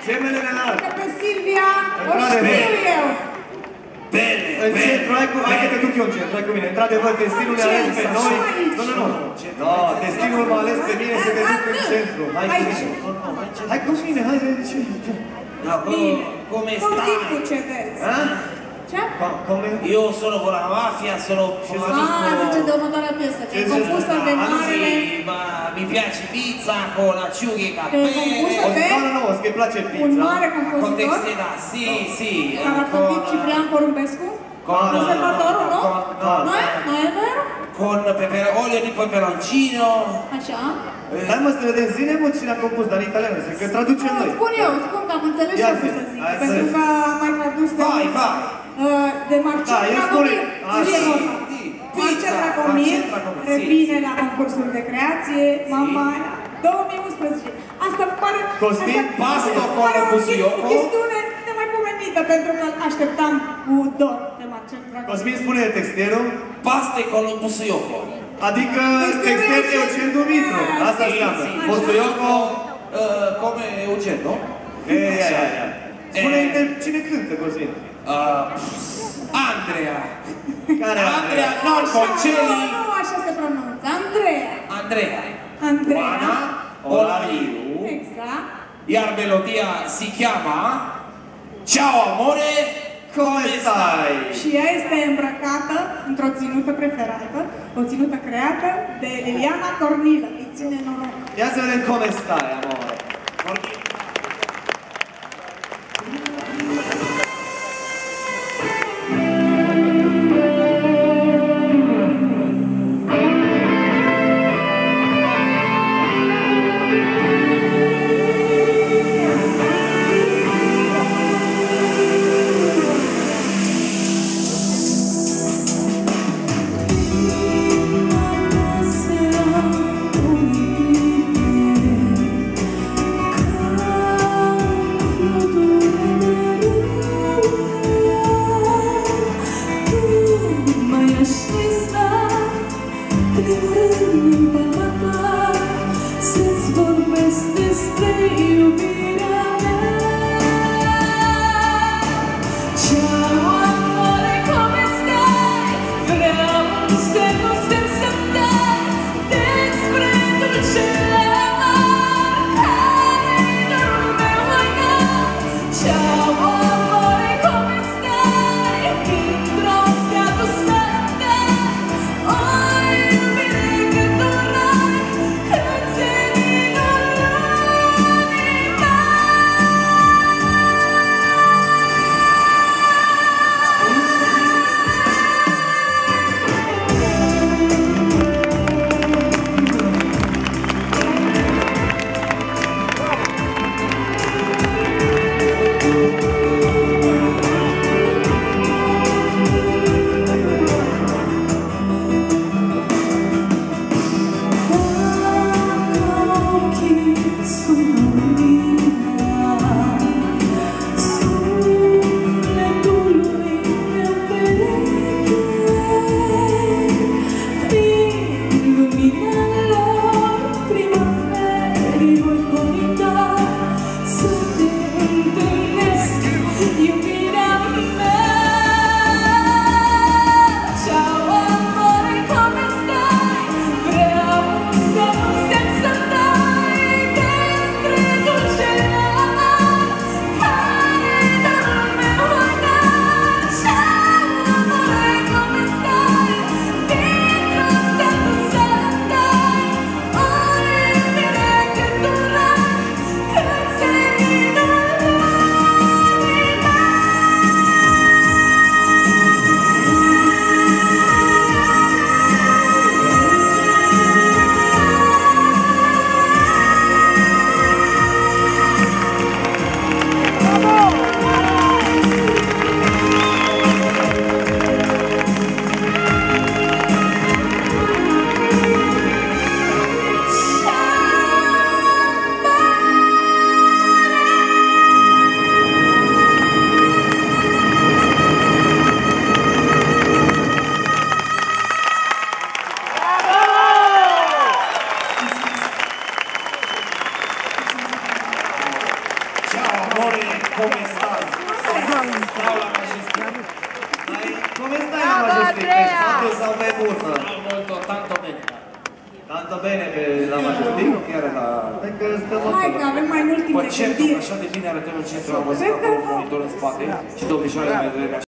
Gemelele înalt. Că pe Silvia o știu eu. Bine, În centru, hai că te duc eu în centru, hai cu mine. Într-adevăr, destinul ne-a ales pe noi. Nu. No, destinul m-a ales pe mine să te duc în centru. Hai cu mine. Hai cu mine, hai de ce? Bine. Come Cum stai? zic cu ce vezi? Ce? Io sono con la mafia, sono come zice de următoarea piesă, că e compusă de marele... ma mi piace pizza con acciughe e Că e cappello. compusă de Nu, îți place un pizza. mare Con compozitor, textila, sì. care a făcut Ciprian Porumbescu, conservatorul, nu? Nu e? Nu e vero? Con olio di peperoncino. Așa. Hai mă să vedem, zine mă cine a compus, dar în italiană, că traducem noi. Spun că am înțeles ce am vrut să zic, pentru că am mai tradus de Marcel Dragomir. Marcel Dragomir revine la concursul de creație, Mamaia 2011. Asta pare o chestiune nemaipomenită, pentru că așteptam cu dor de Marcel Dragomir. Cosmin, spune textierul. Paste con lo busuioco. Adică textier Eugen Dumitru. Asta înseamnă. Busuioco come Eugen, no? Spune cine cântă, Cosmin. Andrea. Care Andrea, non Concelli. Nu, așa se pronunță. Andrea. Oana Olariu. Exact. Iar melodia si chiama Ciao amore, come stai? Și ea este îmbrăcată într-o ținută preferată, o ținută creată de Liliana Cornilă. Îi ține noroc. Ia să vedem come stai, amore. amore, come stai? Ciao la majesté. Come stai la majesté? Quanto sau mai bună? Molto, tanto bene. Tanto bene per la majesté? Chiar la... Hai că avem mai mult timp Păi de centru, gândire. așa de bine arătăm în centru, am văzut acolo un monitor în spate și domnișoarele mai